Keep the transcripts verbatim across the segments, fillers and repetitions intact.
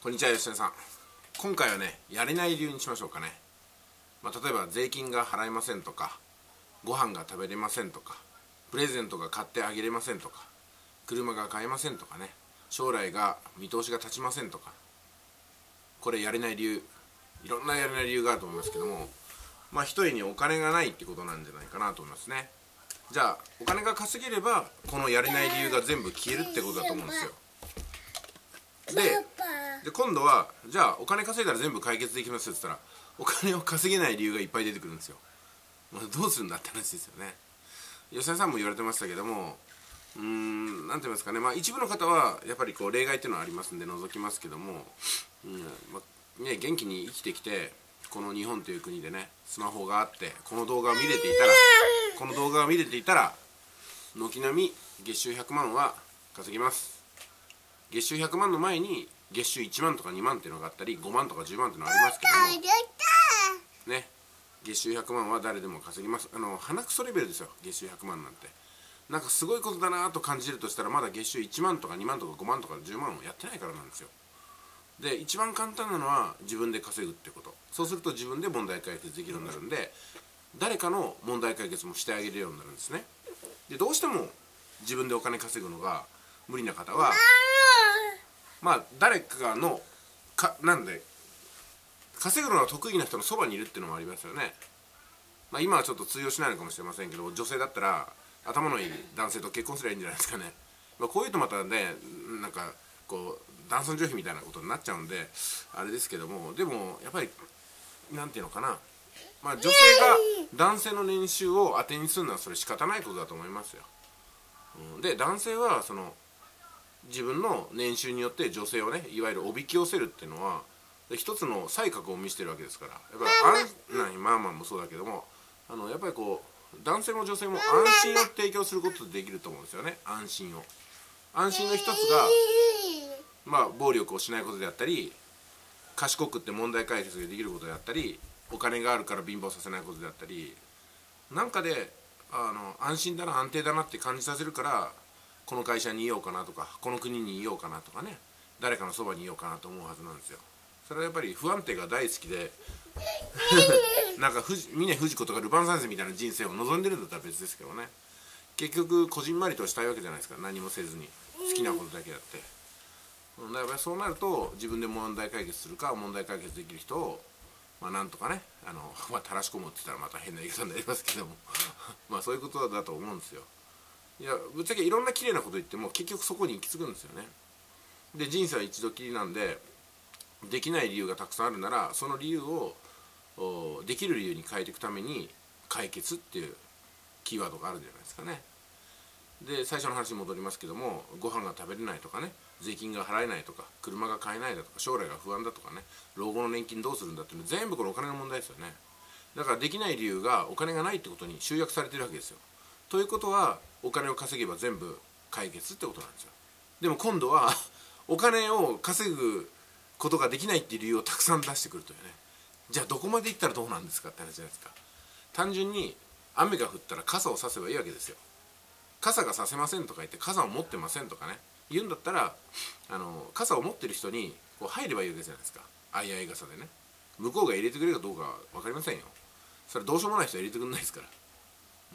こんにちは、吉田さん。今回はね、やれない理由にしましょうかね。まあ、例えば税金が払えませんとか、ご飯が食べれませんとか、プレゼントが買ってあげれませんとか、車が買えませんとかね、将来が見通しが立ちませんとか、これやれない理由、いろんなやれない理由があると思いますけども、まあ一重にお金がないってことなんじゃないかなと思いますね。じゃあお金が稼げればこのやれない理由が全部消えるってことだと思うんですよ。でで今度はじゃあお金稼いだら全部解決できますよって言ったら、お金を稼げない理由がいっぱい出てくるんですよ。まあ、どうするんだって話ですよね。吉田さんも言われてましたけども、うーんなんて言いますかね、まあ、一部の方はやっぱりこう例外っていうのはありますんで除きますけども、うんまあね、元気に生きてきてこの日本という国でねスマホがあってこの動画を見れていたらこの動画を見れていたら軒並み月収ひゃくまんは稼ぎます。月収ひゃくまんの前に月収いちまんとかにまんっていうのがあったりごまんとかじゅうまんっていうのがありますけどもね、月収ひゃくまんは誰でも稼ぎます。あの鼻くそレベルですよ、月収ひゃくまんなんて。なんかすごいことだなと感じるとしたら、まだ月収いちまんとかにまんとかごまんとかじゅうまんをやってないからなんですよ。で一番簡単なのは自分で稼ぐってこと。そうすると自分で問題解決できるようになるんで、誰かの問題解決もしてあげるようになるんですね。でどうしても自分でお金稼ぐのが無理な方は、まあ誰かのかなんで稼ぐのが得意な人のそばにいるっていうのもありますよね。まあ今はちょっと通用しないのかもしれませんけど、女性だったら頭のいい男性と結婚すればいいんじゃないですかね。まあ、こういうとまたねなんかこう男尊女卑みたいなことになっちゃうんであれですけども、でもやっぱりなんていうのかな、まあ女性が男性の年収を当てにするのはそれ仕方ないことだと思いますよ。うん、で男性はその自分の年収によって女性をねいわゆるおびき寄せるっていうのは一つの才覚を見せてるわけですから、やっぱりあんママもそうだけども、あのやっぱりこう男性も女性も安心を提供することでできると思うんですよね。安心を安心の一つがまあ暴力をしないことであったり、賢くって問題解決ができることであったり、お金があるから貧乏させないことであったり、なんかであの安心だな安定だなって感じさせるから、この会社にいようかなとかこの国にいようかなとかね、誰かのそばにいようかなと思うはずなんですよ。それはやっぱり不安定が大好きでなんか峰不二子とかルパン三世みたいな人生を望んでるんだったら別ですけどね、結局こじんまりとしたいわけじゃないですか。何もせずに好きなことだけやって、だからそうなると自分で問題解決するか問題解決できる人をまあなんとかね、あのまあたらし込むって言ったらまた変な言い方になりますけどもまあそういうことだと思うんですよ。いやぶっちゃけいろんな綺麗なこと言っても結局そこに行き着くんですよね。で人生は一度きりなんで、できない理由がたくさんあるならその理由をできる理由に変えていくために解決っていうキーワードがあるんじゃないですかね。で最初の話に戻りますけども、ご飯が食べれないとかね、税金が払えないとか車が買えないだとか将来が不安だとかね、老後の年金どうするんだっていうの全部これお金の問題ですよね。だからできない理由がお金がないってことに集約されてるわけですよ。ということはお金を稼げば全部解決ってことなんですよ。でも今度はお金を稼ぐことができないっていう理由をたくさん出してくるというね。じゃあどこまで行ったらどうなんですかって話じゃないですか。単純に雨が降ったら傘を差せばいいわけですよ。傘が差せませんとか言って傘を持ってませんとかね言うんだったら、あの傘を持ってる人にこう入ればいいわけじゃないですか。相合い傘でね。向こうが入れてくれるかどうかは分かりませんよ。それどうしようもない人は入れてくれないですから、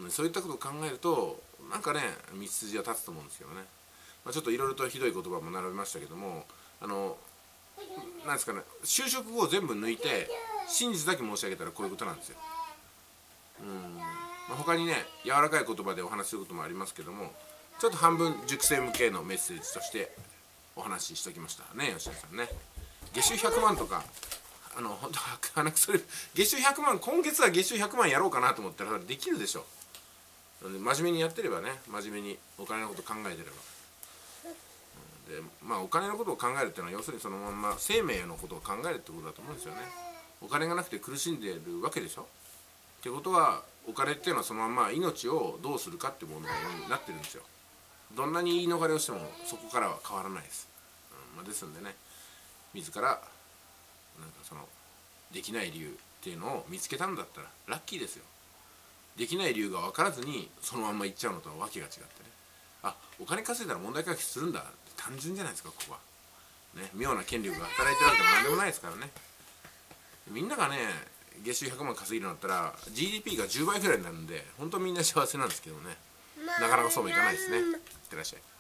そういったことを考えるとなんかね道筋は立つと思うんですよね。まあ、ちょっといろいろとひどい言葉も並べましたけども、あのなんですかね、就職後を全部抜いて真実だけ申し上げたらこういうことなんですよ。うん、まあ、他にね柔らかい言葉でお話しすることもありますけども、ちょっと半分塾生向けのメッセージとしてお話ししておきましたね。吉田さんね、月収ひゃくまんとかあの本当鼻くそれ月収ひゃくまん、今月は月収ひゃくまんやろうかなと思ったらできるでしょ。真面目にやってればね、真面目にお金のこと考えてれば。でまあ、お金のことを考えるっていうのは要するにそのまんま生命のことを考えるってことだと思うんですよね。お金がなくて苦しんでるわけでしょ。ってことはお金っていうのはそのまんま命をどうするかっていう問題になってるんですよ。どんなに言い逃れをしてもそこからは変わらないです。うんまあ、ですんでね、自らなんかそのできない理由っていうのを見つけたんだったらラッキーですよ。できない理由が分からずにそのまんま言っちゃうのとはわけが違ってね、あお金稼いだら問題解決するんだって単純じゃないですか、ここは。 ね、妙な権力が働いてるわけでも何でもないですからね。みんながね月収ひゃくまん稼げるようになったら ジーディーピー がじゅうばいくらいになるんで、本当みんな幸せなんですけどね、なかなかそうもいかないですね。いってらっしゃい。